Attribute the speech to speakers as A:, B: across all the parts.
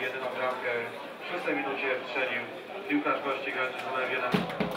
A: jedyną bramkę w 6 minucie strzelił piłkarz gości grający z numerem 1.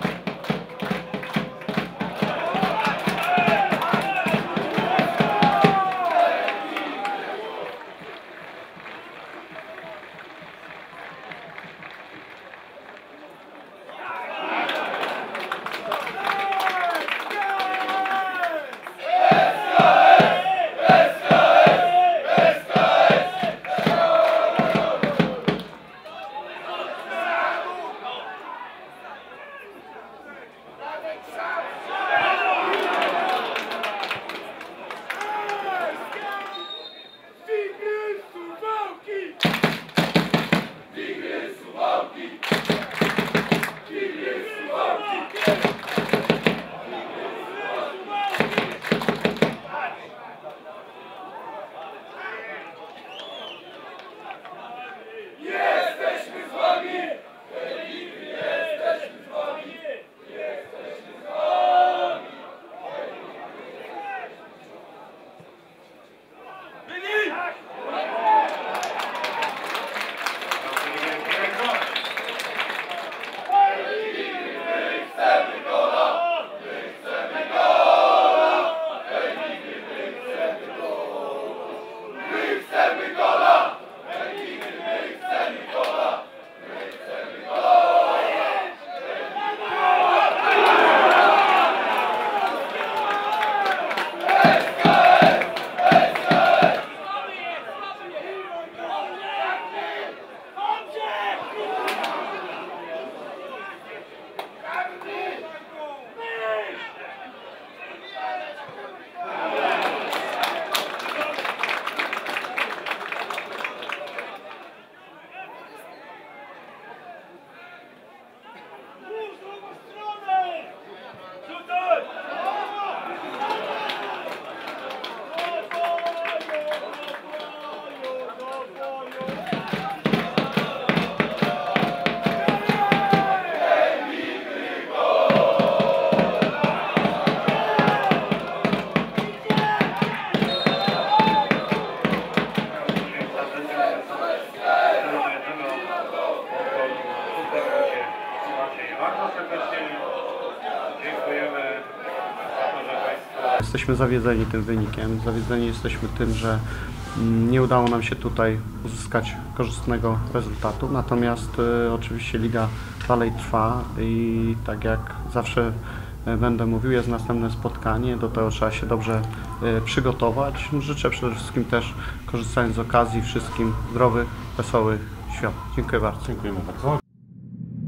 B: Jesteśmy zawiedzeni tym wynikiem, zawiedzeni jesteśmy tym, że nie udało nam się tutaj uzyskać korzystnego rezultatu, natomiast oczywiście liga dalej trwa i tak jak zawsze będę mówił, jest następne spotkanie, do tego trzeba się dobrze przygotować. Życzę przede wszystkim też, korzystając z okazji, wszystkim zdrowych, wesołych świąt. Dziękuję bardzo.
C: Dziękujemy bardzo.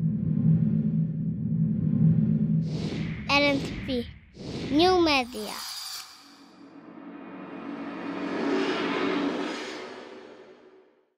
D: LNTP New Media.